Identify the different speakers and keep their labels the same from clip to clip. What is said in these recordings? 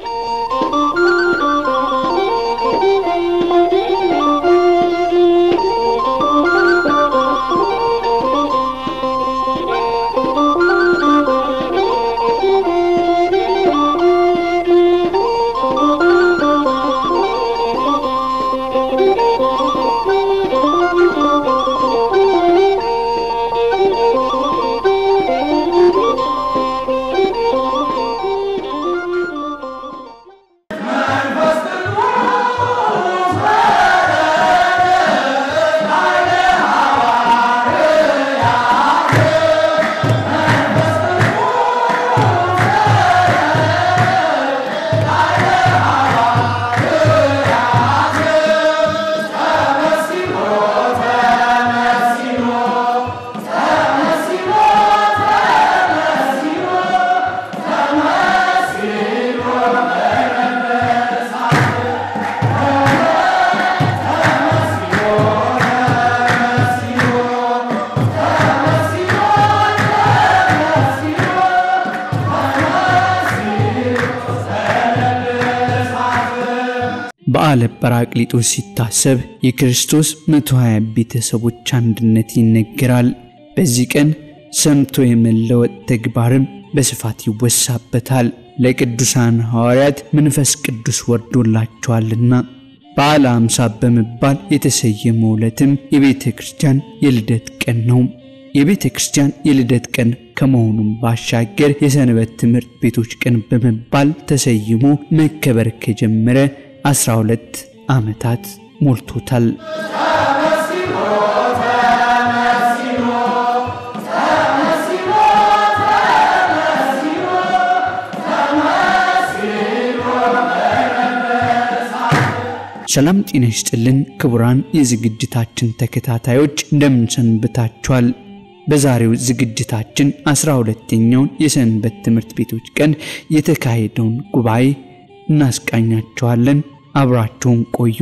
Speaker 1: በዓለ ጰራቅሊጦስ ሲታሰብ የክርስቶስ 120 ቤተሰቦች አንድነት ይነገራል። በዚህ ቀን ሰምቶ የመለወጥ ተግባርም በስፋት ይወሳበታል። ለቅዱሳን ሐዋርያት መንፈስ ቅዱስ ወርዶላቸዋልና በዓለ ሃምሳ በመባል የተሰየመው ዕለትም የቤተ ክርስቲያን የልደት ቀን ነው። የቤተ ክርስቲያን የልደት ቀን ከመሆኑም ባሻገር የሰንበት ትምህርት ቤቶች ቀን በመባል ተሰይሞ መከበር ከጀመረ 12 ዓመታት ሞልቶታል። ሰላም ጤና ይስጥልን ክቡራን የዝግጅታችን ተከታታዮች እንደምን ሰንብታችኋል? በዛሬው ዝግጅታችን 12ኛውን የሰንበት ትምህርት ቤቶች ቀን የተካሄደውን ጉባኤ እናስቃኛችኋለን። አብራችሁን ቆዩ።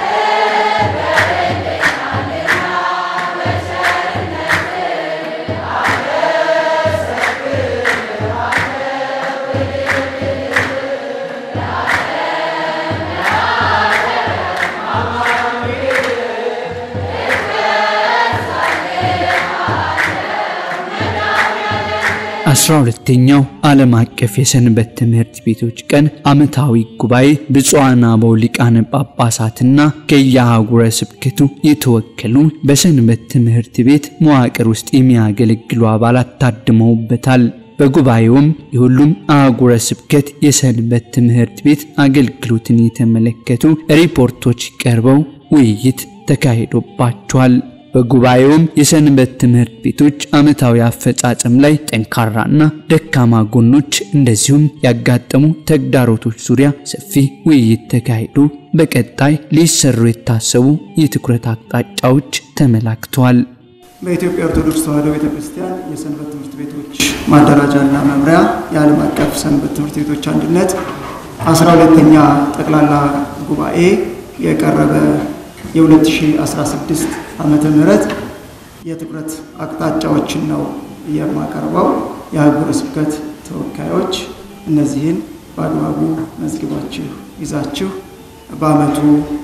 Speaker 1: አስራ ሁለተኛው ዓለም አቀፍ የሰንበት ትምህርት ቤቶች ቀን ዓመታዊ ጉባኤ ብፁዓን አበው ሊቃነ ጳጳሳትና ከየአህጉረ ስብከቱ የተወከሉ በሰንበት ትምህርት ቤት መዋቅር ውስጥ የሚያገለግሉ አባላት ታድመውበታል። በጉባኤውም የሁሉም አህጉረ ስብከት የሰንበት ትምህርት ቤት አገልግሎትን የተመለከቱ ሪፖርቶች ቀርበው ውይይት ተካሂዶባቸዋል። በጉባኤውም የሰንበት ትምህርት ቤቶች ዓመታዊ አፈጻጸም ላይ ጠንካራና ደካማ ጎኖች እንደዚሁም ያጋጠሙ ተግዳሮቶች ዙሪያ ሰፊ ውይይት ተካሂዶ በቀጣይ ሊሰሩ የታሰቡ የትኩረት አቅጣጫዎች ተመላክተዋል።
Speaker 2: በኢትዮጵያ ኦርቶዶክስ ተዋሕዶ ቤተክርስቲያን የሰንበት ትምህርት ቤቶች ማደራጃና መምሪያ የዓለም አቀፍ ሰንበት ትምህርት ቤቶች አንድነት 12ኛ ጠቅላላ ጉባኤ የቀረበ የ2016 ዓመተ ምህረት የትኩረት አቅጣጫዎችን ነው የማቀርበው። የአህጉረ ስብከት ተወካዮች እነዚህን በአግባቡ መዝግባችሁ ይዛችሁ በአመቱ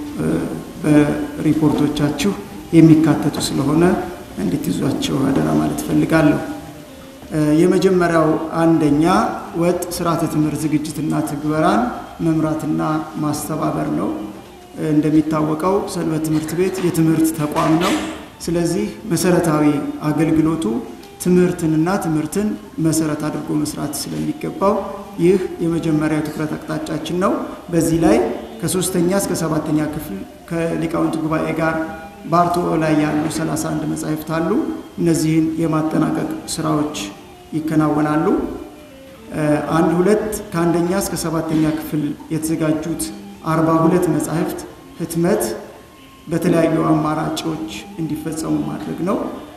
Speaker 2: በሪፖርቶቻችሁ የሚካተቱ ስለሆነ እንድትይዟቸው አደራ ማለት ፈልጋለሁ። የመጀመሪያው አንደኛ ወጥ ስርዓተ ትምህርት ዝግጅትና ትግበራን መምራትና ማስተባበር ነው። እንደሚታወቀው ሰንበት ትምህርት ቤት የትምህርት ተቋም ነው። ስለዚህ መሰረታዊ አገልግሎቱ ትምህርትንና ትምህርትን መሰረት አድርጎ መስራት ስለሚገባው ይህ የመጀመሪያው ትኩረት አቅጣጫችን ነው። በዚህ ላይ ከ3ኛ እስከ 7ኛ ክፍል ከሊቃውንት ጉባኤ ጋር ባርቶ ላይ ያሉ 31 መጻሕፍት አሉ። እነዚህን የማጠናቀቅ ስራዎች ይከናወናሉ። 1-2 ከአንደኛ እስከ 7ኛ ክፍል የተዘጋጁት 42 መጻሕፍት ህትመት በተለያዩ አማራጮች እንዲፈጸሙ ማድረግ ነው።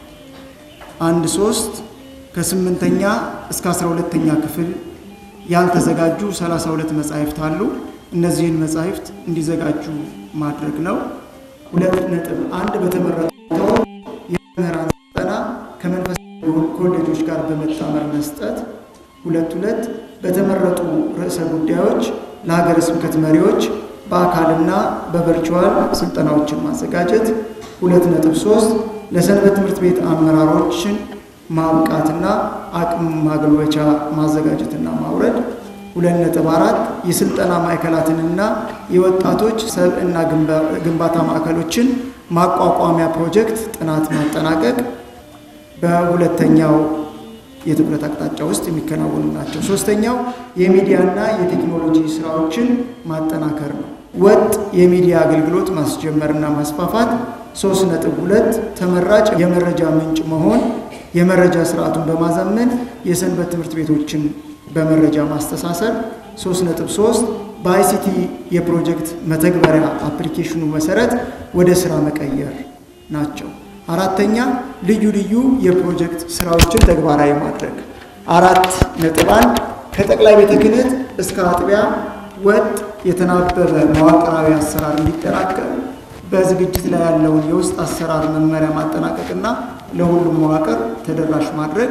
Speaker 2: 1-3 ከ8ኛ እስከ 12ኛ ክፍል ያልተዘጋጁ 32 መጻሕፍት አሉ። እነዚህን መጻሕፍት እንዲዘጋጁ ማድረግ ነው። 2.1 በተመረጠው የመምህራን ስልጠና ከመንፈሳዊ ኮሌጆች ጋር በመጣመር መስጠት። 2.2 በተመረጡ ርዕሰ ጉዳዮች ለሀገረ ስብከት መሪዎች በአካልና በቨርቹዋል ስልጠናዎችን ማዘጋጀት። 2.3 ለሰንበት ትምህርት ቤት አመራሮችን ማብቃትና አቅም ማጎልበቻ ማዘጋጀትና ማውረድ። 2.4 የስልጠና ማዕከላትንና የወጣቶች ሰብዕና ግንባታ ማዕከሎችን ማቋቋሚያ ፕሮጀክት ጥናት ማጠናቀቅ በሁለተኛው የትኩረት አቅጣጫ ውስጥ የሚከናወኑ ናቸው። ሶስተኛው የሚዲያና የቴክኖሎጂ ስራዎችን ማጠናከር ነው። ወጥ የሚዲያ አገልግሎት ማስጀመርና ማስፋፋት። 3.2 ተመራጭ የመረጃ ምንጭ መሆን፣ የመረጃ ስርዓቱን በማዘመን የሰንበት ትምህርት ቤቶችን በመረጃ ማስተሳሰር። 3.3 በአይሲቲ የፕሮጀክት መተግበሪያ አፕሊኬሽኑ መሰረት ወደ ስራ መቀየር ናቸው። አራተኛ ልዩ ልዩ የፕሮጀክት ስራዎችን ተግባራዊ ማድረግ። 4.1 ከጠቅላይ ቤተ ክህነት እስከ አጥቢያ ወጥ የተናበበ መዋቅራዊ አሰራር እንዲጠናከር በዝግጅት ላይ ያለውን የውስጥ አሰራር መመሪያ ማጠናቀቅና ለሁሉም መዋቅር ተደራሽ ማድረግ።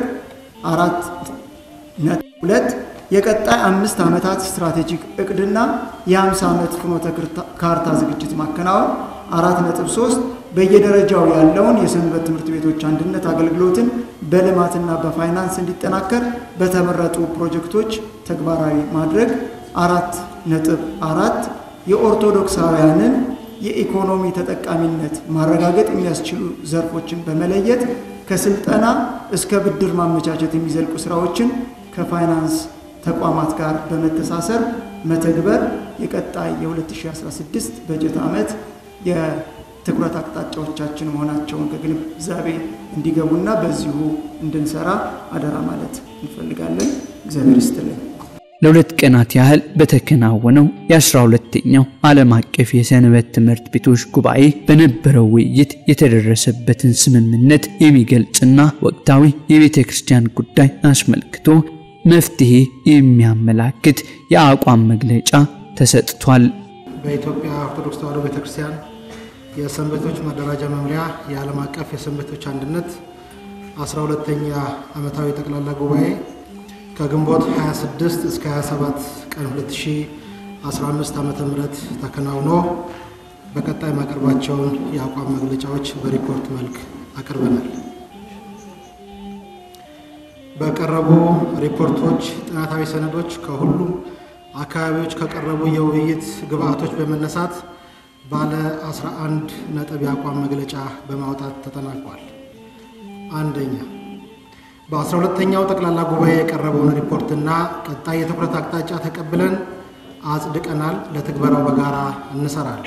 Speaker 2: 4.2 የቀጣይ 5 ዓመታት ስትራቴጂክ እቅድና የ50 ዓመት ፍኖተ ካርታ ዝግጅት ማከናወን። 4.3 በየደረጃው ያለውን የሰንበት ትምህርት ቤቶች አንድነት አገልግሎትን በልማትና በፋይናንስ እንዲጠናከር በተመረጡ ፕሮጀክቶች ተግባራዊ ማድረግ። 4.4 የኦርቶዶክሳውያንን የኢኮኖሚ ተጠቃሚነት ማረጋገጥ የሚያስችሉ ዘርፎችን በመለየት ከስልጠና እስከ ብድር ማመቻቸት የሚዘልቁ ስራዎችን ከፋይናንስ ተቋማት ጋር በመተሳሰር መተግበር የቀጣይ የ2016 በጀት ዓመት የትኩረት አቅጣጫዎቻችን መሆናቸውን ከግንዛቤ እንዲገቡና በዚሁ እንድንሰራ አደራ ማለት እንፈልጋለን። እግዚአብሔር ይስጥልን።
Speaker 1: ለሁለት ቀናት ያህል በተከናወነው የ12ኛው ዓለም አቀፍ የሰንበት ትምህርት ቤቶች ጉባኤ በነበረው ውይይት የተደረሰበትን ስምምነት የሚገልጽና ወቅታዊ የቤተ ክርስቲያን ጉዳይ አስመልክቶ መፍትሄ የሚያመላክት የአቋም መግለጫ ተሰጥቷል።
Speaker 3: በኢትዮጵያ ኦርቶዶክስ ተዋሕዶ ቤተክርስቲያን የሰንበቶች ማደራጃ መምሪያ የዓለም አቀፍ የሰንበቶች አንድነት 12ኛ ዓመታዊ ጠቅላላ ጉባኤ ከግንቦት 26 እስከ 27 ቀን 2015 ዓ.ም ተከናውኖ በቀጣይ ማቀርባቸውን የአቋም መግለጫዎች በሪፖርት መልክ አቀርበናል። በቀረቡ ሪፖርቶች ጥናታዊ ሰነዶች ከሁሉም አካባቢዎች ከቀረቡ የውይይት ግብአቶች በመነሳት ባለ 11 ነጥብ የአቋም መግለጫ በማውጣት ተጠናቋል። አንደኛ በ12ኛው ጠቅላላ ጉባኤ የቀረበውን ሪፖርትና ቀጣይ የትኩረት አቅጣጫ ተቀብለን አጽድቀናል። ለትግበራው በጋራ እንሰራለን።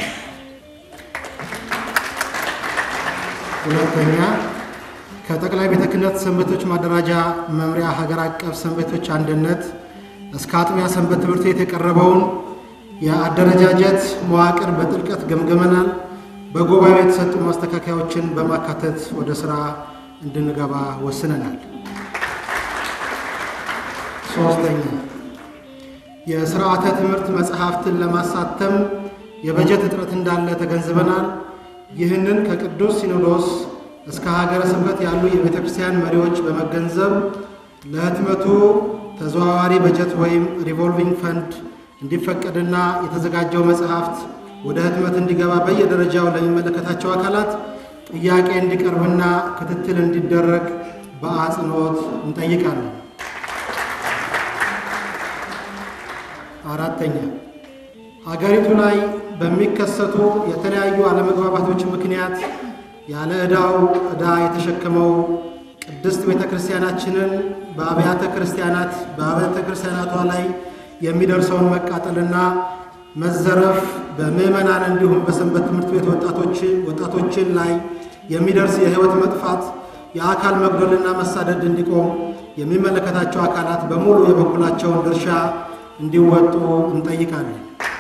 Speaker 3: ሁለተኛ ከጠቅላይ ቤተ ክህነት ሰንበቶች ማደራጃ መምሪያ ሀገር አቀፍ ሰንበቶች አንድነት እስከ አጥቢያ ሰንበት ትምህርት ቤት የቀረበውን የአደረጃጀት መዋቅር በጥልቀት ገምገመናል። በጉባኤው የተሰጡ ማስተካከያዎችን በማካተት ወደ ስራ እንድንገባ ወስነናል። ሶስተኛ የሥርዓተ ትምህርት መጽሐፍትን ለማሳተም የበጀት እጥረት እንዳለ ተገንዝበናል። ይህንን ከቅዱስ ሲኖዶስ እስከ ሀገረ ስብከት ያሉ የቤተ ክርስቲያን መሪዎች በመገንዘብ ለህትመቱ ተዘዋዋሪ በጀት ወይም ሪቮልቪንግ ፈንድ እንዲፈቀድና የተዘጋጀው መጽሐፍት ወደ ህትመት እንዲገባ በየደረጃው ለሚመለከታቸው አካላት ጥያቄ እንዲቀርብና ክትትል እንዲደረግ በአጽንኦት እንጠይቃለን። አራተኛ ሀገሪቱ ላይ በሚከሰቱ የተለያዩ አለመግባባቶች ምክንያት ያለ ዕዳ የተሸከመው ቅድስት ቤተክርስቲያናችንን በአብያተ ክርስቲያናቷ ላይ የሚደርሰውን መቃጠልና መዘረፍ በምዕመናን እንዲሁም በሰንበት ትምህርት ቤት ወጣቶችን ላይ የሚደርስ የህይወት መጥፋት፣ የአካል መጉደልና መሳደድ እንዲቆም የሚመለከታቸው አካላት በሙሉ የበኩላቸውን ድርሻ እንዲወጡ እንጠይቃለን።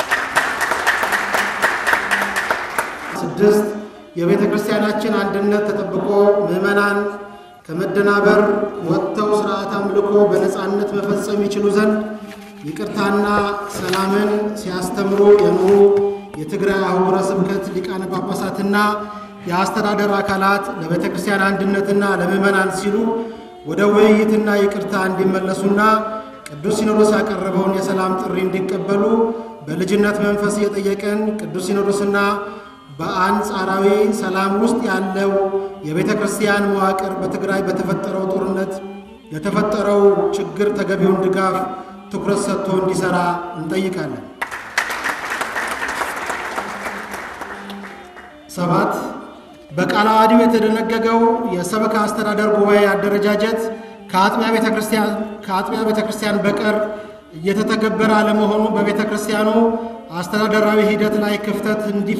Speaker 3: 6 የቤተ ክርስቲያናችን አንድነት ተጠብቆ ምዕመናን ከመደናበር ወጥተው ሥርዓተ አምልኮ በነፃነት መፈጸም ይችሉ ዘንድ ይቅርታና ሰላምን ሲያስተምሩ የኖሩ የትግራይ አህጉረ ስብከት ሊቃነ ጳጳሳትና የአስተዳደር አካላት ለቤተ ክርስቲያን አንድነትና ለምዕመናን ሲሉ ወደ ውይይትና ይቅርታ እንዲመለሱና ቅዱስ ሲኖዶስ ያቀረበውን የሰላም ጥሪ እንዲቀበሉ በልጅነት መንፈስ እየጠየቅን ቅዱስ ሲኖዶስና በአንጻራዊ ሰላም ውስጥ ያለው የቤተ ክርስቲያን መዋቅር በትግራይ በተፈጠረው ጦርነት የተፈጠረው ችግር ተገቢውን ድጋፍ ትኩረት ሰጥቶ እንዲሰራ እንጠይቃለን። 7 በቃለ ዓዋዲው የተደነገገው የሰበካ አስተዳደር ጉባኤ አደረጃጀት ከአጥቢያ ቤተክርስቲያን በቀር እየተተገበረ አለመሆኑ በቤተ ክርስቲያኑ አስተዳደራዊ ሂደት ላይ ክፍተት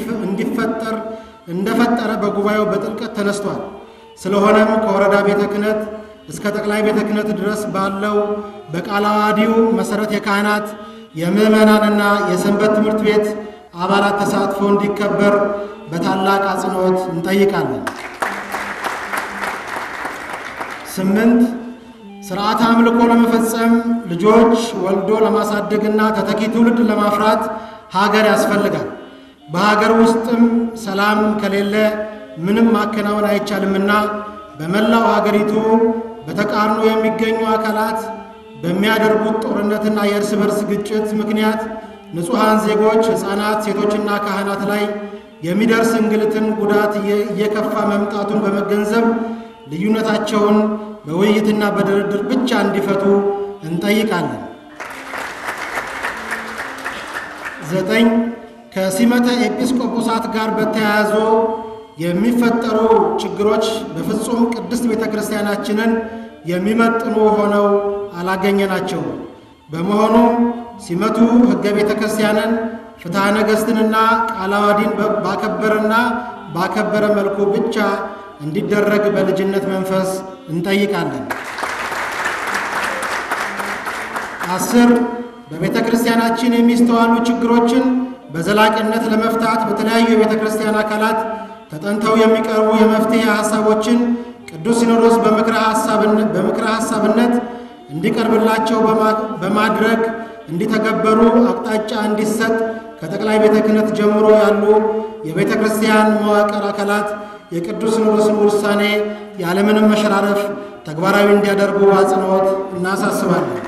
Speaker 3: እንደፈጠረ በጉባኤው በጥልቀት ተነስቷል። ስለሆነም ከወረዳ ቤተ ክህነት እስከ ጠቅላይ ቤተ ክህነት ድረስ ባለው በቃለ ዓዋዲው መሰረት የካህናት የምዕመናንና የሰንበት ትምህርት ቤት አባላት ተሳትፎ እንዲከበር በታላቅ አጽንኦት እንጠይቃለን። 8 ሥርዓተ አምልኮ ለመፈጸም ልጆች ወልዶ ለማሳደግና ተተኪ ትውልድ ለማፍራት ሀገር ያስፈልጋል። በሀገር ውስጥም ሰላም ከሌለ ምንም ማከናወን አይቻልምና በመላው ሀገሪቱ በተቃርኖ የሚገኙ አካላት በሚያደርጉት ጦርነትና የእርስ በርስ ግጭት ምክንያት ንጹሐን ዜጎች፣ ሕፃናት፣ ሴቶችና ካህናት ላይ የሚደርስ እንግልትን ጉዳት እየከፋ መምጣቱን በመገንዘብ ልዩነታቸውን በውይይትና በድርድር ብቻ እንዲፈቱ እንጠይቃለን። 9 ከሲመተ ኤጲስቆጶሳት ጋር በተያያዙ የሚፈጠሩ ችግሮች በፍጹም ቅድስት ቤተ ክርስቲያናችንን የሚመጥኑ ሆነው አላገኘናቸውም። በመሆኑም ሲመቱ ሕገ ቤተ ክርስቲያንን ፍትሐ ነገሥትንና ቃለ ዓዋዲን ባከበረ መልኩ ብቻ እንዲደረግ በልጅነት መንፈስ እንጠይቃለን። 10 በቤተ ክርስቲያናችን የሚስተዋሉ ችግሮችን በዘላቂነት ለመፍታት በተለያዩ የቤተ ክርስቲያን አካላት ተጠንተው የሚቀርቡ የመፍትሄ ሐሳቦችን ቅዱስ ሲኖዶስ በምክረ ሐሳብነት እንዲቀርብላቸው በማድረግ እንዲተገበሩ አቅጣጫ እንዲሰጥ ከጠቅላይ ቤተ ክህነት ጀምሮ ያሉ የቤተ ክርስቲያን መዋቅር አካላት የቅዱስ ሲኖዶስን ውሳኔ ያለምንም መሸራረፍ ተግባራዊ እንዲያደርጉ አጽንኦት እናሳስባለን።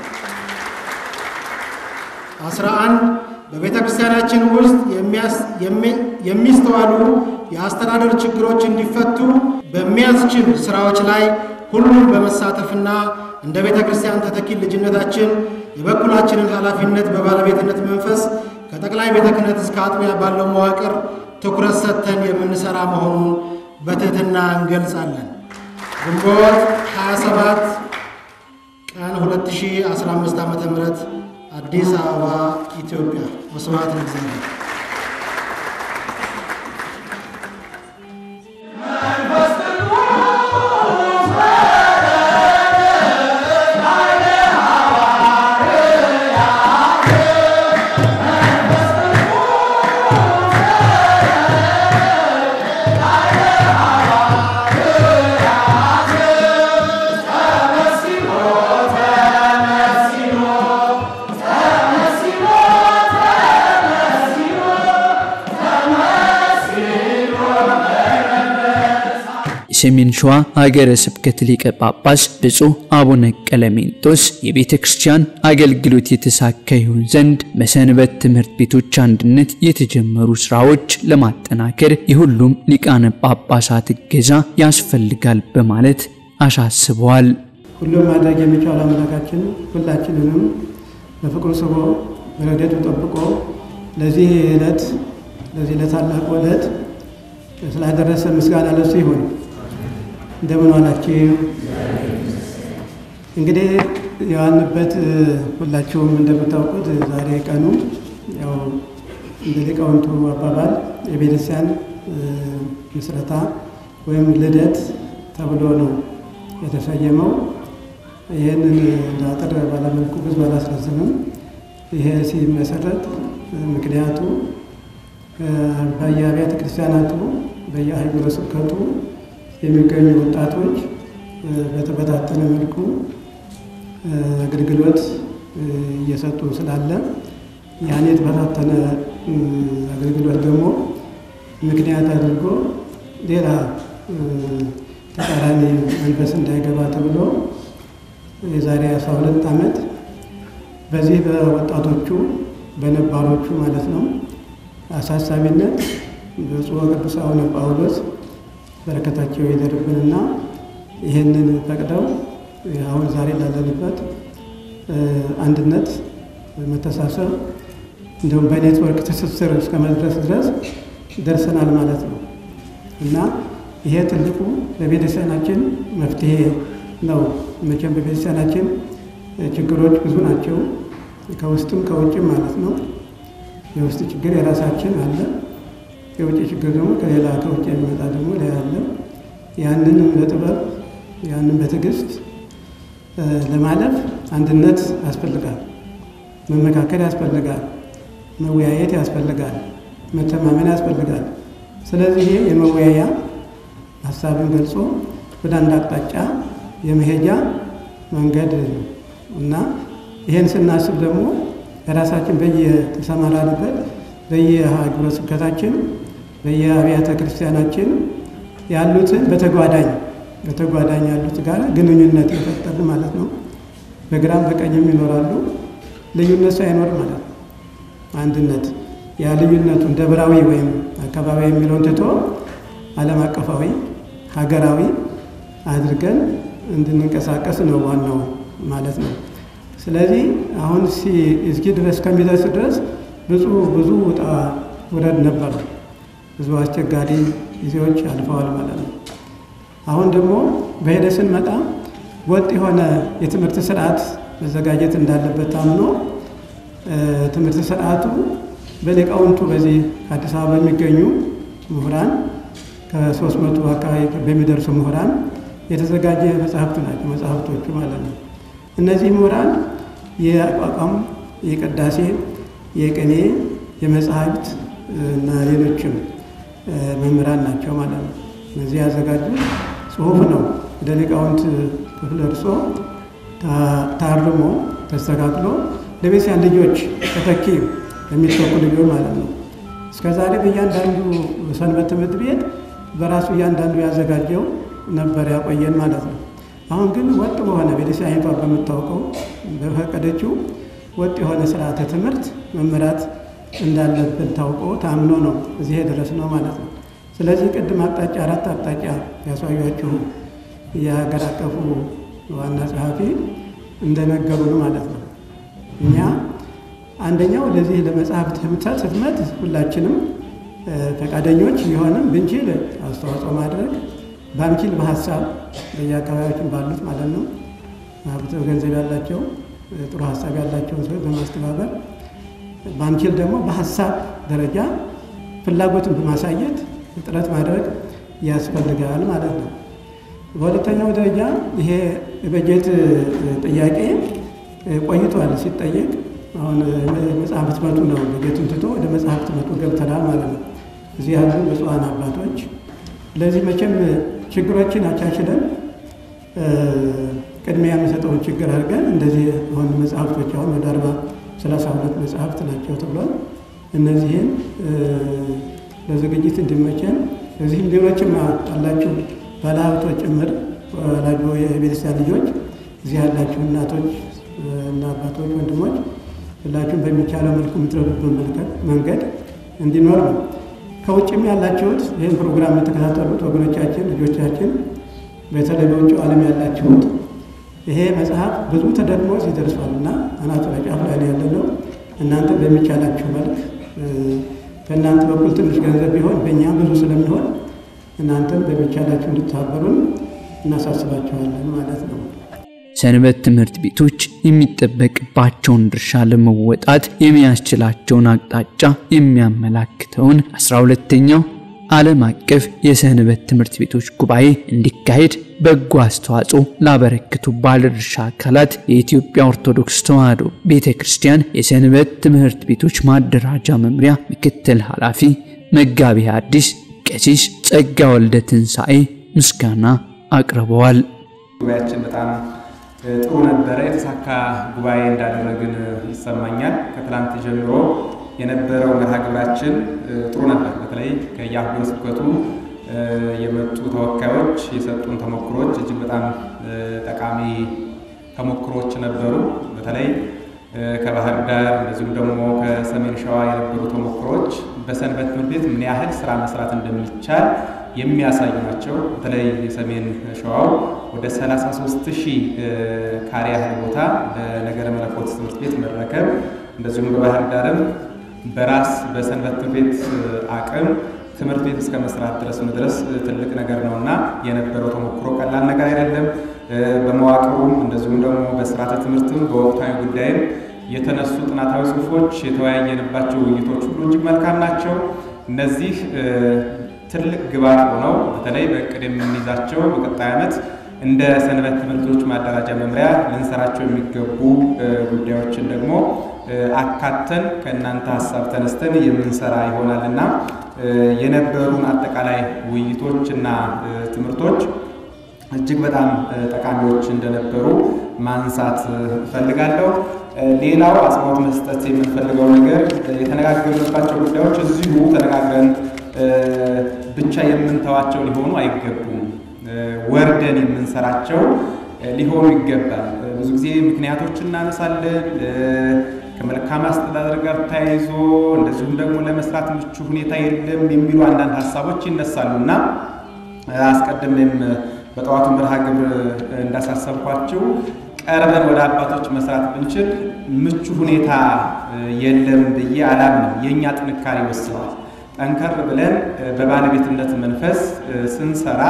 Speaker 3: 11 በቤተ ክርስቲያናችን ውስጥ የሚስተዋሉ የአስተዳደር ችግሮች እንዲፈቱ በሚያስችል ስራዎች ላይ ሁሉም በመሳተፍና እንደ ቤተ ክርስቲያን ተተኪ ልጅነታችን የበኩላችንን ኃላፊነት በባለቤትነት መንፈስ ከጠቅላይ ቤተ ክህነት እስከ አጥቢያ ባለው መዋቅር ትኩረት ሰጥተን የምንሰራ መሆኑን በትህትና እንገልጻለን። ግንቦት 27 ቀን 2015 ዓ.ም አዲስ አበባ ኢትዮጵያ። ወስብሐት ለእግዚአብሔር።
Speaker 1: የሰሜን ሸዋ ሀገረ ስብከት ሊቀ ጳጳስ ብፁዕ አቡነ ቀለሜንጦስ የቤተ ክርስቲያን አገልግሎት የተሳካ ይሁን ዘንድ በሰንበት ትምህርት ቤቶች አንድነት የተጀመሩ ስራዎች ለማጠናከር የሁሉም ሊቃነ ጳጳሳት እገዛ ያስፈልጋል በማለት አሳስበዋል።
Speaker 2: ሁሉም ማድረግ የሚቻለው አምላካችን ሁላችንንም በፍቅሩ ስቦ በረድኤቱ ጠብቆ ለዚህ ለታላቁ ዕለት ስላደረሰ ምስጋና ለሱ ይሁን። እንደምን ዋላችሁ? እንግዲህ ያንበት ሁላችሁም እንደምታውቁት ዛሬ ቀኑ ያው እንደ ሊቃውንቱ አባባል የቤተክርስቲያን ምስረታ ወይም ልደት ተብሎ ነው የተሰየመው። ይህንን እንዳጠር ባለመልኩ ብዙ አላስረዝምም። ይሄ ሲመሰረት ምክንያቱ በየአብያተ ክርስቲያናቱ በየአህጉረ ስብከቱ የሚገኙ ወጣቶች በተበታተነ መልኩ አገልግሎት እየሰጡ ስላለ ያን የተበታተነ አገልግሎት ደግሞ ምክንያት አድርጎ ሌላ ተቃራኒ መንፈስ እንዳይገባ ተብሎ የዛሬ 12 ዓመት በዚህ በወጣቶቹ በነባሮቹ ማለት ነው አሳሳቢነት ብፁዕ ቅዱስ አቡነ ጳውሎስ በረከታቸው ይደርብንና ይህንን ፈቅደው አሁን ዛሬ ላለንበት አንድነት መተሳሰብ እንደውም በኔትወርክ ትስስር እስከ መድረስ ድረስ ደርሰናል ማለት ነው እና ይሄ ትልቁ ለቤተክርስቲያናችን መፍትሄ ነው። መቼም በቤተክርስቲያናችን ችግሮች ብዙ ናቸው፣ ከውስጥም ከውጭም ማለት ነው። የውስጥ ችግር የራሳችን አለ፣ የውጭ ችግር ደግሞ ከሌላ ከውጭ የሚመጣ ደግሞ ላይ አለ። ያንን በጥበብ ያንን በትዕግስት ለማለፍ አንድነት ያስፈልጋል፣ መመካከል ያስፈልጋል፣ መወያየት ያስፈልጋል፣ መተማመን ያስፈልጋል። ስለዚህ ይሄ የመወያያ ሀሳብን ገልጾ ወደ አንድ አቅጣጫ የመሄጃ መንገድ እና ይሄን ስናስብ ደግሞ የራሳችን በየተሰማራንበት በየሀገረ ስብከታችን በየአብያተ ክርስቲያናችን ያሉትን በተጓዳኝ ያሉት ጋር ግንኙነት የፈጠርን ማለት ነው። በግራም በቀኝም ይኖራሉ፣ ልዩነት ሳይኖር ማለት ነው። አንድነት ያ ልዩነቱን ደብራዊ ወይም አካባቢ የሚለውን ትቶ ዓለም አቀፋዊ ሀገራዊ አድርገን እንድንንቀሳቀስ ነው ዋናው ማለት ነው። ስለዚህ አሁን እስኪ ድረስ ከሚደርስ ድረስ ብዙ ውጣ ውረድ ነበር፣ ብዙ አስቸጋሪ ጊዜዎች አልፈዋል ማለት ነው። አሁን ደግሞ በሂደት ስንመጣ ወጥ የሆነ የትምህርት ስርዓት መዘጋጀት እንዳለበት ታምኖ ትምህርት ስርዓቱ በሊቃውንቱ በዚህ አዲስ አበባ በሚገኙ ምሁራን ከ300 አካባቢ በሚደርሱ ምሁራን የተዘጋጀ መጽሐፍቶቹ ማለት ነው። እነዚህ ምሁራን የአቋቋም፣ የቅዳሴ፣ የቅኔ፣ የመጽሐፍት እና ሌሎችም መምህራን ናቸው ማለት ነው። እነዚህ ያዘጋጁ ጽሁፍ ነው ወደ ሊቃውንት ክፍል ደርሶ ታርሞ ተስተካክሎ ለቤተክርስቲያን ልጆች ተተኪ የሚተኩ ልጆች ማለት ነው። እስከዛሬ በእያንዳንዱ ሰንበት ትምህርት ቤት በራሱ እያንዳንዱ ያዘጋጀው ነበር ያቆየን ማለት ነው። አሁን ግን ወጥ በሆነ ቤተክርስቲያኒቷ በምታውቀው በፈቀደችው ወጥ የሆነ ስርዓተ ትምህርት መመራት እንዳለብን ታውቆ ታምኖ ነው እዚህ የደረስነው ማለት ነው። ስለዚህ ቅድም አራት አቅጣጫ ያሳዩአችሁ የሀገር አቀፉ ዋና ጸሐፊ እንደነገሩን ማለት ነው። እኛ አንደኛው ለዚህ ለመጽሐፍት ህትመት ሁላችንም ፈቃደኞች የሆንም ብንችል አስተዋጽኦ ማድረግ ባንችል በሀሳብ በየአካባቢያችን ባሉት ማለት ነው ሀብት ገንዘብ ያላቸው ጥሩ ሀሳብ ያላቸውን ሰዎች በማስተባበር ባንችል ደግሞ በሀሳብ ደረጃ ፍላጎትን በማሳየት ጥረት ማድረግ ያስፈልጋል ማለት ነው። በሁለተኛው ደረጃ ይሄ የበጀት ጥያቄ ቆይቷል ሲጠየቅ። አሁን መጽሐፍ ህትመቱ ነው በጀቱን ትቶ ወደ መጽሐፍ ህትመቱ ገብተናል ማለት ነው። እዚህ ያሉ ብፁዓን አባቶች ለዚህ መቼም ችግሮችን አቻችለን ቅድሚያ የምንሰጠውን ችግር አድርገን እንደዚህ አሁን መጽሐፍቶች አሁን ወደ 32 መጽሐፍት ናቸው ተብሏል። እነዚህን ለዝግጅት እንዲመቸን እዚህም ሌሎችም አላችሁ ባለሀብቶች ጭምር ወላጆ የቤተክርስቲያን ልጆች እዚህ ያላችሁ እናቶች እና አባቶች ወንድሞች ሁላችሁም በሚቻለው መልኩ የምትረዱበት መንገድ እንዲኖር ነው። ከውጭም ያላችሁት ይህን ፕሮግራም የተከታተሉት ወገኖቻችን ልጆቻችን በተለይ በውጭ ዓለም ያላችሁት ይሄ መጽሐፍ ብዙ ተደግሞ እዚህ ደርሷልና አናቱ ላይ ጫፍ ላይ ያለነው እናንተ በሚቻላችሁ መልክ በእናንተ በኩል ትንሽ ገንዘብ ቢሆን በእኛ ብዙ ስለሚሆን እናንተም በሚቻላችሁ እንድትተባበሩን እናሳስባችኋለን ማለት ነው።
Speaker 1: ሰንበት ትምህርት ቤቶች የሚጠበቅባቸውን ድርሻ ለመወጣት የሚያስችላቸውን አቅጣጫ የሚያመላክተውን 12ኛው ዓለም አቀፍ የሰንበት ትምህርት ቤቶች ጉባኤ እንዲካሄድ በጎ አስተዋጽኦ ላበረከቱ ባለድርሻ አካላት የኢትዮጵያ ኦርቶዶክስ ተዋሕዶ ቤተክርስቲያን የሰንበት ትምህርት ቤቶች ማደራጃ መምሪያ ምክትል ኃላፊ መጋቢ ሐዲስ ቀሲስ ጸጋ ወልደ ትንሣኤ ምስጋና አቅርበዋል።
Speaker 4: ጉባኤያችን በጣም ጥሩ ነበረ። የተሳካ ጉባኤ እንዳደረግን ይሰማኛል። ከትላንት ጀምሮ የነበረው መርሃ ግብራችን ጥሩ ነበር። በተለይ ከየአህጉረ ስብከቱ የመጡ ተወካዮች የሰጡን ተሞክሮች እጅግ በጣም ጠቃሚ ተሞክሮች ነበሩ። በተለይ ከባህር ዳር እንደዚሁም ደግሞ ከሰሜን ሸዋ የነበሩ ተሞክሮች በሰንበት ትምህርት ቤት ምን ያህል ስራ መስራት እንደሚቻል የሚያሳዩ ናቸው። በተለይ የሰሜን ሸዋው ወደ 33000 ካሬ ያህል ቦታ ለነገረ መለኮት ትምህርት ቤት መረከብ እንደዚሁም በባህር ዳርም በራስ በሰንበት ትምህርት ቤት አቅም ትምህርት ቤት እስከ መስራት ድረስ ትልቅ ነገር ነውና የነበረው ተሞክሮ ቀላል ነገር አይደለም። በመዋቅሩም እንደዚሁም ደግሞ በስርዓተ ትምህርትም በወቅታዊ ጉዳይም የተነሱ ጥናታዊ ጽሑፎች የተወያየንባቸው ውይይቶች ሁሉ እጅግ መልካም ናቸው። እነዚህ ትልቅ ግብዓት ሆነው በተለይ በእቅድ የምንይዛቸው በቀጣይ ዓመት እንደ ሰንበት ትምህርቶች ማደራጃ መምሪያ ልንሰራቸው የሚገቡ ጉዳዮችን ደግሞ አካተን ከእናንተ ሀሳብ ተነስተን የምንሰራ ይሆናልና የነበሩን አጠቃላይ ውይይቶችና ትምህርቶች እጅግ በጣም ጠቃሚዎች እንደነበሩ ማንሳት ፈልጋለሁ። ሌላው አጽንኦት መስጠት የምንፈልገው ነገር የተነጋገርንባቸው ጉዳዮች እዚሁ ተነጋግረን ብቻ የምንተዋቸው ሊሆኑ አይገቡም። ወርደን የምንሰራቸው ሊሆኑ ይገባል። ብዙ ጊዜ ምክንያቶች እናነሳለን ከመልካም አስተዳደር ጋር ተያይዞ እንደዚሁም ደግሞ ለመስራት ምቹ ሁኔታ የለም የሚሉ አንዳንድ ሐሳቦች ይነሳሉና አስቀድሜም በጠዋቱ መርሃ ግብር እንዳሳሰብኳችሁ ቀርበን ወደ አባቶች መስራት ብንችል ምቹ ሁኔታ የለም ብዬ አላምንም። የኛ ጥንካሬ ወስኗል። ጠንከር ብለን በባለቤትነት መንፈስ ስንሰራ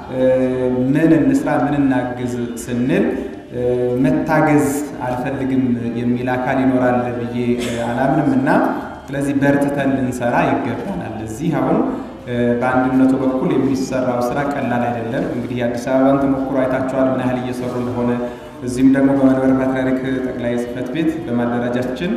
Speaker 4: ምን እንስራ ምን እናግዝ ስንል መታገዝ አልፈልግም የሚል አካል ይኖራል ብዬ አላምንምና ስለዚህ በርትተን ልንሰራ ይገባናል። እዚህ አሁን በአንድነቱ በኩል የሚሰራው ስራ ቀላል አይደለም። እንግዲህ አዲስ አበባን ተሞክሮ አይታችኋል ምን ያህል እየሰሩ እንደሆነ። እዚህም ደግሞ በመንበረ ፓትርያርክ ጠቅላይ ጽሕፈት ቤት በማደራጃችን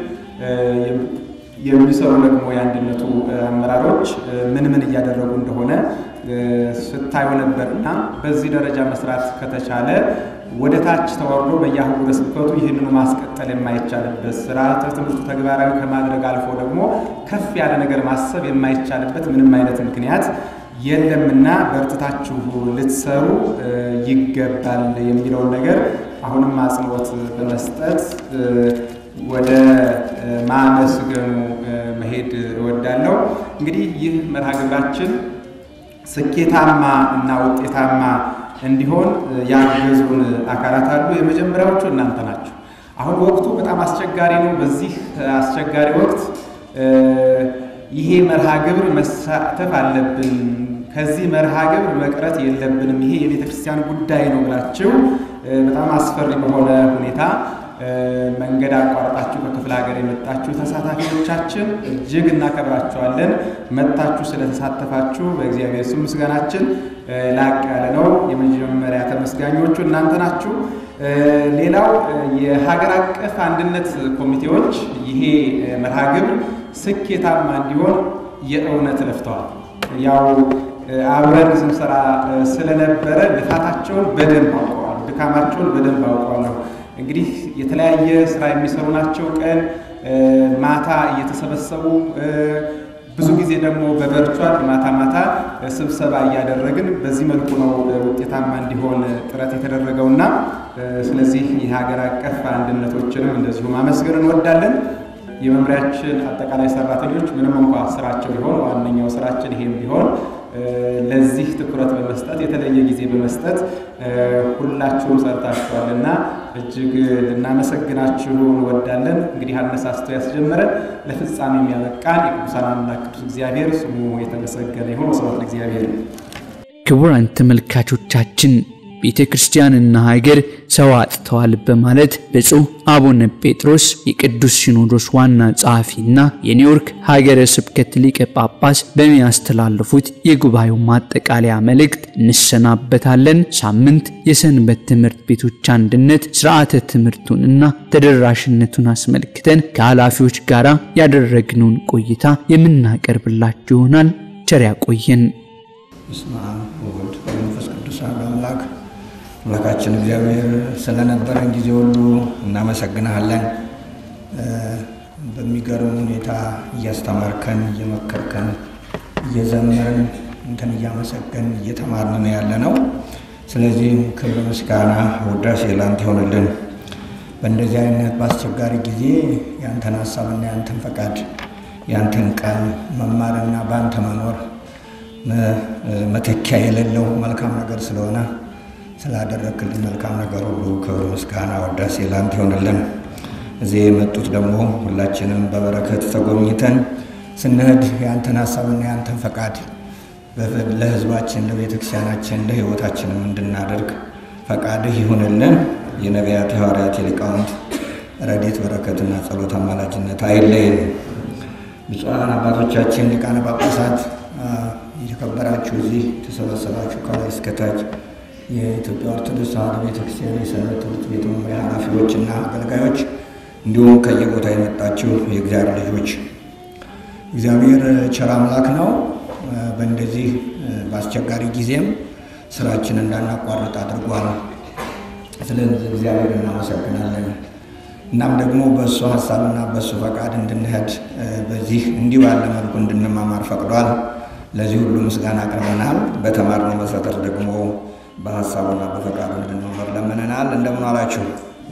Speaker 4: የሚሰሩ ደግሞ የአንድነቱ አመራሮች ምን እያደረጉ እንደሆነ ስታዩ ነበርና በዚህ ደረጃ መስራት ከተቻለ ወደ ታች ተወርዶ በየአህጉረ ስብከቱ ይህንኑ ማስቀጠል የማይቻልበት ስርዓተ ትምህርቱ ተግባራዊ ከማድረግ አልፎ ደግሞ ከፍ ያለ ነገር ማሰብ የማይቻልበት ምንም አይነት ምክንያት የለምና በርትታችሁ ልትሰሩ ይገባል የሚለውን ነገር አሁንም አጽንኦት በመስጠት ወደ ማመስገኑ መሄድ እወዳለሁ። እንግዲህ ይህ መርሃ ግብራችን ስኬታማ እና ውጤታማ እንዲሆን ያገዙን አካላት አሉ። የመጀመሪያዎቹ እናንተ ናችሁ። አሁን ወቅቱ በጣም አስቸጋሪ ነው። በዚህ አስቸጋሪ ወቅት ይሄ መርሃ ግብር መሳተፍ አለብን፣ ከዚህ መርሃ ግብር መቅረት የለብንም፣ ይሄ የቤተ ክርስቲያን ጉዳይ ነው ብላችሁ በጣም አስፈሪ በሆነ ሁኔታ መንገድ አቋርጣችሁ ከክፍለ ሀገር የመጣችሁ ተሳታፊዎቻችን እጅግ እናከብራችኋለን። መጣችሁ ስለተሳተፋችሁ በእግዚአብሔር ስም ምስጋናችን ላቅ ያለ ነው። የመጀመሪያ ተመስጋኞቹ እናንተ ናችሁ። ሌላው የሀገር አቀፍ አንድነት ኮሚቴዎች ይሄ መርሃ ግብር ስኬታማ እንዲሆን የእውነት ለፍተዋል። ያው አብረን ስንሰራ ስለነበረ ልፋታቸውን በደንብ አውቀዋል፣ ድካማቸውን በደንብ አውቀዋለሁ። እንግዲህ የተለያየ ስራ የሚሰሩ ናቸው። ቀን ማታ እየተሰበሰቡ ብዙ ጊዜ ደግሞ በቨርቹዋል ማታ ስብሰባ እያደረግን በዚህ መልኩ ነው ውጤታማ እንዲሆን ጥረት የተደረገውና ስለዚህ የሀገር አቀፍ አንድነቶችንም እንደዚሁ ማመስገን እንወዳለን። የመምሪያችን አጠቃላይ ሰራተኞች ምንም እንኳን ስራቸው ቢሆን ዋነኛው ስራችን ይሄም ቢሆን ለዚህ ትኩረት በመስጠት የተለየ ጊዜ በመስጠት ሁላችሁም ሰርታችኋልና እጅግ ልናመሰግናችሁ እንወዳለን። እንግዲህ አነሳስቶ ያስጀመረን ለፍጻሜ የሚያበቃን የቅዱሳን አምላክ ቅዱስ እግዚአብሔር ስሙ የተመሰገነ ይሁን። ወስብሐት ለእግዚአብሔር።
Speaker 1: ክቡራን ተመልካቾቻችን ቤተ ክርስቲያንና ሀገር ሰው አጥተዋል በማለት ብፁዕ አቡነ ጴጥሮስ የቅዱስ ሲኖዶስ ዋና ጸሐፊና የኒውዮርክ ሀገረ ስብከት ሊቀ ጳጳስ በሚያስተላልፉት የጉባኤው ማጠቃለያ መልእክት እንሰናበታለን። ሳምንት የሰንበት ትምህርት ቤቶች አንድነት ስርዓተ ትምህርቱንና ተደራሽነቱን አስመልክተን ከኃላፊዎች ጋር ያደረግነውን ቆይታ የምናቀርብላችሁ ይሆናል። ቸር ያቆየን።
Speaker 5: በስመ አብ ወወልድ ወመንፈስ ቅዱስ አሐዱ አምላክ። አምላካችን እግዚአብሔር ስለነበረን ጊዜ ሁሉ እናመሰግናለን። በሚገርም ሁኔታ እያስተማርከን፣ እየመከርከን፣ እየዘመርን እንትን እያመሰገን እየተማርን ነው ያለነው። ስለዚህ ክብር ምስጋና ውዳሴ ላንተ ይሆንልን። በእንደዚህ አይነት በአስቸጋሪ ጊዜ ያንተን ሐሳብና ያንተን ፈቃድ ያንተን ቃል መማርና በአንተ መኖር መተኪያ የሌለው መልካም ነገር ስለሆነ ስላደረክልን መልካም ነገር ሁሉ ክብር፣ ምስጋና፣ ውዳሴ ላንተ ይሆንልን። እዚህ የመጡት ደግሞ ሁላችንም በበረከት ተጎብኝተን ስንሄድ ያንተን ሐሳብና ያንተን ፈቃድ ለሕዝባችን፣ ለቤተክርስቲያናችን፣ ለሕይወታችንም እንድናደርግ ፈቃድህ ይሁንልን። የነቢያት ሐዋርያት፣ የሊቃውንት ረድኤት በረከትና ጸሎት አማላጅነት አይለየን። ብፁዓን አባቶቻችን ሊቃነ ጳጳሳት፣ የተከበራችሁ እዚህ ተሰበሰባችሁ ከላይ እስከታች የኢትዮጵያ ኦርቶዶክስ ተዋሕዶ ቤተክርስቲያን የሰንበት ትምህርት ቤት መምሪያ ኃላፊዎችና አገልጋዮች እንዲሁም ከየቦታ የመጣችሁ የእግዚአብሔር ልጆች፣ እግዚአብሔር ቸር አምላክ ነው። በእንደዚህ በአስቸጋሪ ጊዜም ስራችን እንዳናቋርጥ አድርጓል። ስለዚህ እግዚአብሔር እናመሰግናለን። እናም ደግሞ በእሱ ሐሳብና በእሱ ፈቃድ እንድንሄድ በዚህ እንዲህ ባለ መልኩ እንድንማማር ፈቅዷል። ለዚህ ሁሉ ምስጋና አቅርበናል። በተማርነው መሰረት ደግሞ በሐሳቡና በፈቃዱ እንድንኖር ለምነናል። እንደምን አላችሁ?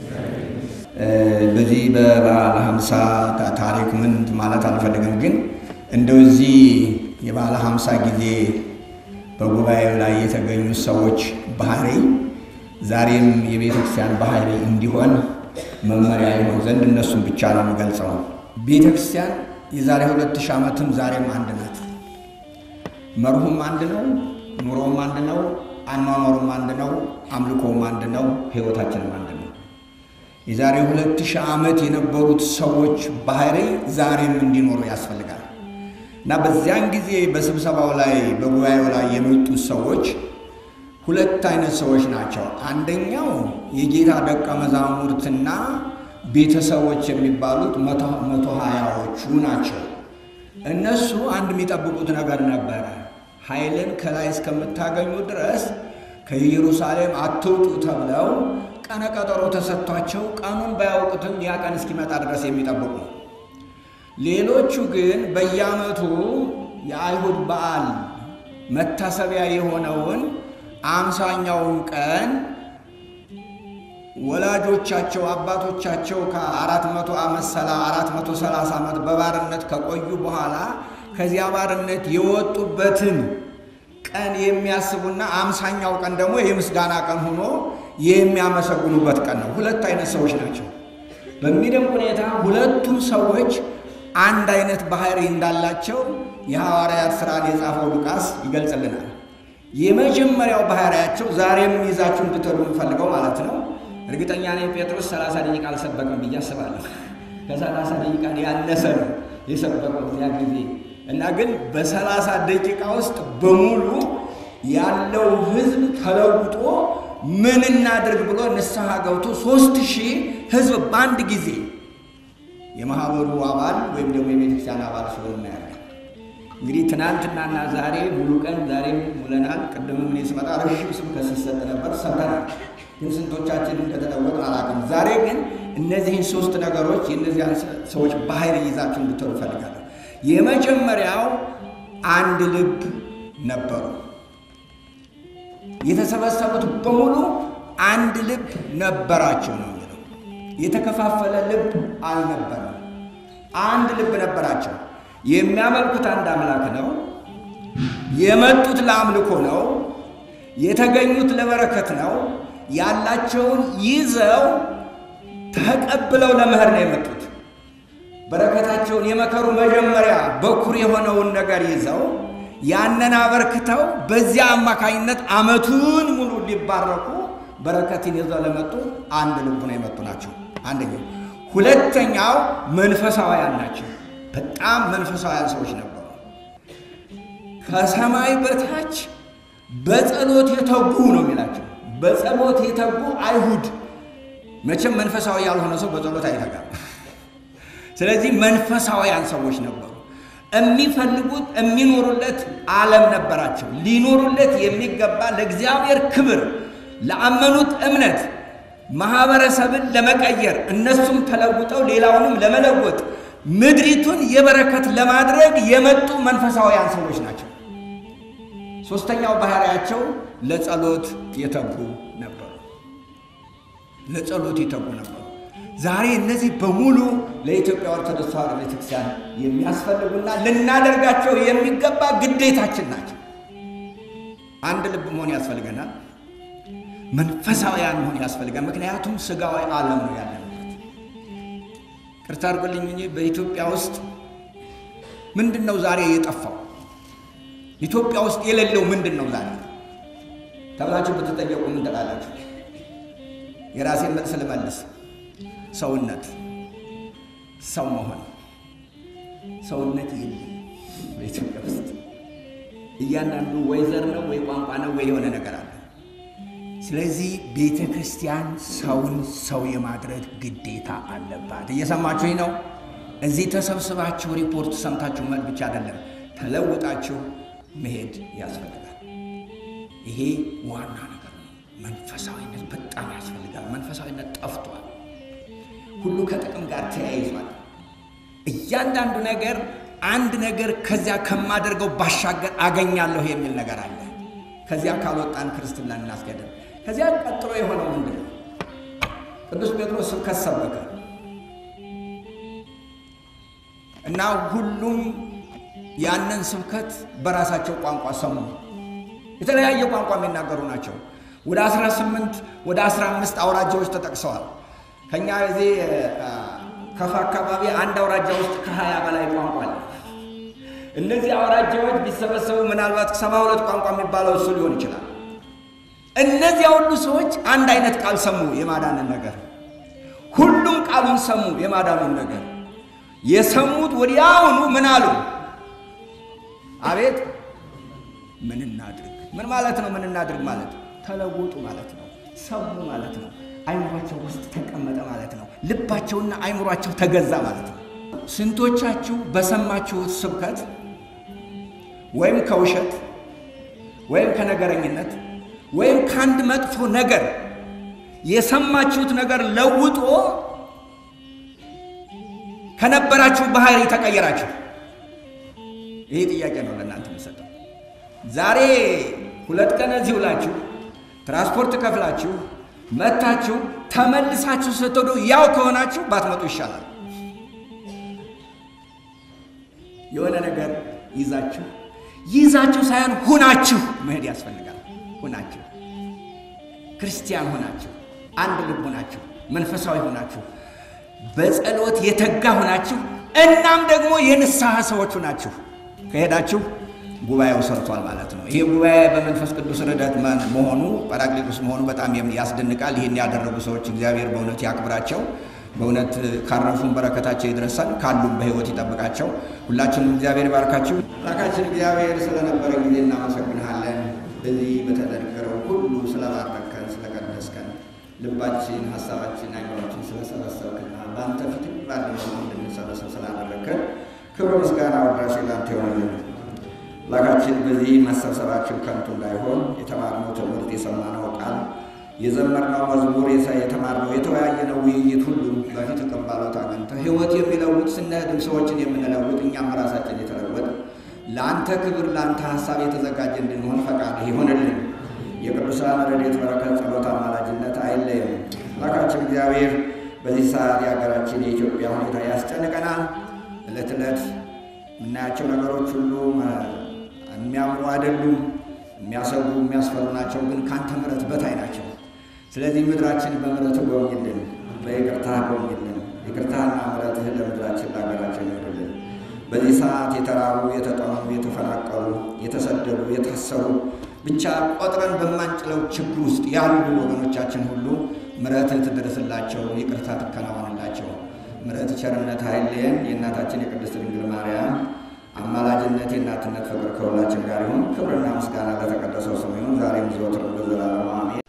Speaker 5: በዚህ በበዓለ ሃምሳ ታሪክ ምን ማለት አልፈልግም፣ ግን እንደዚህ የበዓለ ሃምሳ ጊዜ በጉባኤው ላይ የተገኙ ሰዎች ባህሪ ዛሬም የቤተ ክርስቲያን ባህሪ እንዲሆን መመሪያ ይሆን ዘንድ እነሱን ብቻ ነው የሚገልጸው። ቤተ ክርስቲያን የዛሬ 2000 ዓመትም ዛሬም አንድ ናት። መርሁም አንድ ነው፣ ኑሮም አንድ ነው፣ አኗኗሩም አንድ ነው፣ አምልኮም አንድ ነው፣ ሕይወታችንም አንድ ነው። የዛሬ 2000 ዓመት የነበሩት ሰዎች ባህሪ ዛሬም እንዲኖሩ ያስፈልጋል እና በዚያን ጊዜ በስብሰባው ላይ በጉባኤው ላይ የመጡት ሰዎች ሁለት አይነት ሰዎች ናቸው። አንደኛው የጌታ ደቀ መዛሙርትና ቤተሰቦች የሚባሉት 120ዎቹ ናቸው። እነሱ አንድ የሚጠብቁት ነገር ነበረ። ኃይልን ከላይ እስከምታገኙ ድረስ ከኢየሩሳሌም አትውጡ ተብለው ቀነ ቀጠሮ ተሰጥቷቸው ቀኑን ባያውቁትም ያ ቀን እስኪመጣ ድረስ የሚጠብቁ። ሌሎቹ ግን በየዓመቱ የአይሁድ በዓል መታሰቢያ የሆነውን 50ኛውን ቀን ወላጆቻቸው አባቶቻቸው ከ430 ዓመት በባርነት ከቆዩ በኋላ ከዚያ ባርነት የወጡበትን ቀን የሚያስቡና 50ኛው ቀን ደግሞ የምስጋና ቀን ሆኖ የሚያመሰግኑበት ቀን ነው። ሁለት አይነት ሰዎች ናቸው። በሚደንቅ ሁኔታ ሁለቱም ሰዎች አንድ አይነት ባህሪ እንዳላቸው የሐዋርያት ሥራን የጻፈው ሉቃስ ይገልጽልናል። የመጀመሪያው ባህሪያቸው ዛሬም ይዛችሁ እንድትሉ እንፈልገው ማለት ነው። እርግጠኛ ነኝ ጴጥሮስ 30 ደቂቃ አልሰበከም ብዬ አስባለሁ። ከ30 ደቂቃ ያነሰ ነው የሰበከው ያ ጊዜ እና ግን በ30 ደቂቃ ውስጥ በሙሉ ያለው ሕዝብ ተለውጦ ምን እናድርግ ብሎ ንስሐ ገብቶ 3000 ሕዝብ በአንድ ጊዜ የማህበሩ አባል ወይም ደግሞ የቤተክርስቲያን አባል ሲሆን እናያለን። እንግዲህ ትናንትናና ዛሬ ሙሉ ቀን ዛሬም ውለናል። ቅድም ምን ስመጣ ረጅም ስብከት ሲሰጥ ነበር ሰምተናል። ግን ስንቶቻችን እንደተለወጥን አላውቅም። ዛሬ ግን እነዚህን 3 ነገሮች የእነዚያን ሰዎች ባህሪ ይዛችሁ እንድትሉ እፈልጋለሁ። የመጀመሪያው አንድ ልብ ነበሩ። የተሰበሰቡት በሙሉ አንድ ልብ ነበራቸው ነው የሚለው። የተከፋፈለ ልብ አልነበረም። አንድ ልብ ነበራቸው። የሚያመልኩት አንድ አምላክ ነው። የመጡት ለአምልኮ ነው። የተገኙት ለበረከት ነው። ያላቸውን ይዘው ተቀብለው ለመሄድ ነው የመጡት። በረከታቸውን የመከሩ መጀመሪያ በኩር የሆነውን ነገር ይዘው ያንን አበርክተው በዚያ አማካኝነት ዓመቱን ሙሉ ሊባረኩ በረከትን ይዘው ለመጡ አንድ ልብ ነው የመጡ ናቸው። አንደኛው። ሁለተኛው መንፈሳውያን ናቸው። በጣም መንፈሳውያን ሰዎች ነበሩ። ከሰማይ በታች በጸሎት የተጉ ነው የሚላቸው። በጸሎት የተጉ አይሁድ። መቼም መንፈሳዊ ያልሆነ ሰው በጸሎት አይተጋም። ስለዚህ መንፈሳውያን ሰዎች ነበሩ። የሚፈልጉት የሚኖሩለት ዓለም ነበራቸው። ሊኖሩለት የሚገባ ለእግዚአብሔር ክብር ለአመኑት እምነት ማህበረሰብን ለመቀየር እነሱም ተለውጠው ሌላውንም ለመለወጥ ምድሪቱን የበረከት ለማድረግ የመጡ መንፈሳውያን ሰዎች ናቸው። ሶስተኛው ባህሪያቸው ለጸሎት የተጉ ነበሩ። ለጸሎት የተጉ ነበሩ። ዛሬ እነዚህ በሙሉ ለኢትዮጵያ ኦርቶዶክስ ተዋሕዶ ቤተክርስቲያን የሚያስፈልጉና ልናደርጋቸው የሚገባ ግዴታችን ናቸው። አንድ ልብ መሆን ያስፈልገናል። መንፈሳዊያን መሆን ያስፈልጋል። ምክንያቱም ስጋዊ ዓለም ነው ያለንበት። ቅርታ አድርጉልኝ እንጂ በኢትዮጵያ ውስጥ ምንድነው ዛሬ የጠፋው? ኢትዮጵያ ውስጥ የሌለው ምንድነው ዛሬ ተብላችሁ ብትጠየቁ ምን ትላላችሁ? የራሴን መልስ ልመልስ። ሰውነት፣ ሰው መሆን። ሰውነት የለም በኢትዮጵያ ውስጥ። እያንዳንዱ ወይ ዘር ነው ወይ ቋንቋ ነው ወይ የሆነ ነገር አለ። ስለዚህ ቤተ ክርስቲያን ሰውን ሰው የማድረግ ግዴታ አለባት። እየሰማችሁኝ ነው? እዚህ ተሰብስባችሁ ሪፖርት ሰምታችሁ መልስ ብቻ አይደለም፣ ተለውጣችሁ መሄድ ያስፈልጋል። ይሄ ዋና ነገር ነው። መንፈሳዊነት በጣም ያስፈልጋል። መንፈሳዊነት ጠፍቷል። ሁሉ ከጥቅም ጋር ተያይዟል። እያንዳንዱ ነገር አንድ ነገር ከዚያ ከማደርገው ባሻገር አገኛለሁ የሚል ነገር አለ። ከዚያ ካልወጣን ክርስትና እናስገድም። ከዚያ ቀጥሎ የሆነው ምንድነው? ቅዱስ ጴጥሮስ ስብከት ሰበከ እና ሁሉም ያንን ስብከት በራሳቸው ቋንቋ ሰሙ። የተለያየ ቋንቋ የሚናገሩ ናቸው። ወደ 18 ወደ 15 አውራጃዎች ተጠቅሰዋል። ከኛ እዚህ ከፋ አካባቢ አንድ አውራጃ ውስጥ ከ20 በላይ ቋንቋ አለ። እነዚህ አውራጃዎች ቢሰበሰቡ ምናልባት 72 ቋንቋ የሚባለው እሱ ሊሆን ይችላል። እነዚህ ሁሉ ሰዎች አንድ አይነት ቃል ሰሙ፣ የማዳንን ነገር። ሁሉም ቃሉን ሰሙ፣ የማዳኑን ነገር። የሰሙት ወዲያውኑ ምን አሉ? አቤት ምን እናድርግ? ምን ማለት ነው? ምን እናድርግ ማለት ተለወጡ ማለት ነው። ሰሙ ማለት ነው። አይምሯቸው ውስጥ ተቀመጠ ማለት ነው። ልባቸውና አይምሯቸው ተገዛ ማለት ነው። ስንቶቻችሁ በሰማችሁት ስብከት ወይም ከውሸት ወይም ከነገረኝነት ወይም ከአንድ መጥፎ ነገር የሰማችሁት ነገር ለውጦ ከነበራችሁ ባህሪ ተቀየራችሁ? ይሄ ጥያቄ ነው ለእናንተ የምሰጠው። ዛሬ 2 ቀን እዚህ ውላችሁ ትራንስፖርት ከፍላችሁ መታችሁ ተመልሳችሁ ስትሄዱ ያው ከሆናችሁ ባትመጡ ይሻላል። የሆነ ነገር ይዛችሁ ሳይሆን ሁናችሁ መሄድ ያስፈልጋል። ሁናችሁ ክርስቲያን ሁናችሁ፣ አንድ ልብ ሁናችሁ፣ መንፈሳዊ ሁናችሁ፣ በጸሎት የተጋ ሁናችሁ፣ እናም ደግሞ የንስሐ ሰዎች ሁናችሁ ከሄዳችሁ ጉባኤው ሰርቷል ማለት ነው። ይሄ ጉባኤ በመንፈስ ቅዱስ ረዳት መሆኑ ጳራቅሊጦስ መሆኑ በጣም ያስደንቃል። ይሄን ያደረጉ ሰዎች እግዚአብሔር በእውነት ያክብራቸው። በእውነት ካረፉን በረከታቸው ይድረሳል፣ ካሉም በሕይወት ይጠብቃቸው። ሁላችንም እግዚአብሔር ይባርካችሁ። አምላካችን እግዚአብሔር ስለነበረ ጊዜ እናመሰግንሃለን። በዚህ በተነገረው ሁሉ ስለባረከን፣ ስለቀደስከን፣ ልባችን፣ ሐሳባችን፣ አይምሮችን ስለሰበሰብክና በአንተ ፊት ባለነው እንድንሰበሰብ ስላደረግከን ክብር ምስጋና ወዳሴ ላንተ ይሆንልን። አምላካችን በዚህ መሰብሰባችን ከንቱ እንዳይሆን የተማርነው ትምህርት፣ የሰማነው ቃል፣ የዘመርነው መዝሙር፣ የተማርነው የተወያየነው ውይይት ሁሉም በፊት ቅባሎት አግኝተ ሕይወት የሚለውጥ ስንሄድም ሰዎችን የምንለውጥ እኛም ራሳችን የተለወጥ ለአንተ ክብር ለአንተ ሐሳብ የተዘጋጀ እንድንሆን ፈቃድህ ይሆንልን። የቅዱሳን ረድኤት በረከት፣ ጸሎት፣ አማላጅነት አይለየን። አምላካችን እግዚአብሔር በዚህ ሰዓት የሀገራችን የኢትዮጵያ ሁኔታ ያስጨንቀናል። ዕለት ዕለት የምናያቸው ነገሮች ሁሉ የሚያምሩ አይደሉም። የሚያሰጉ የሚያስፈሩ ናቸው፣ ግን ካንተ ምሕረት በታይ ናቸው። ስለዚህ ምድራችን በምሕረት ጎብኝልን፣ በይቅርታ ጎብኝልን። ይቅርታና ምሕረትህ ለምድራችን ለሀገራችን ይሁንልን። በዚህ ሰዓት የተራቡ፣ የተጠሙ፣ የተፈናቀሉ፣ የተሰደዱ፣ የታሰሩ ብቻ ቆጥረን በማንችለው ችግር ውስጥ ያሉ ወገኖቻችን ሁሉ ምሕረትህ ትድረስላቸው፣ ይቅርታ ትከናወንላቸው። ምሕረት ቸርነት አይለየን። የእናታችን የቅድስት ድንግል ማርያም አማላጅነት የእናትነት ፍቅር ከሁላችን ጋር ይሁን። ክብርና ምስጋና ለተቀደሰው ስም ይሁን ዛሬም ዘወትርም ለዘላለሙ አሜን።